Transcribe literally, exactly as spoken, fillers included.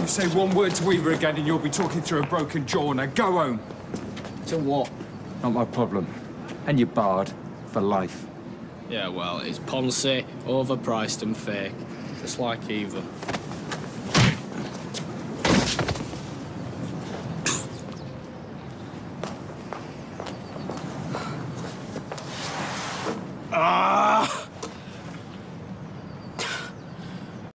You say one word to Weaver again and you'll be talking through a broken jaw. Now go home. To what? Not my problem. And you're barred for life. Yeah, well, it's Ponce, overpriced and fake. Just like Eva. Ah!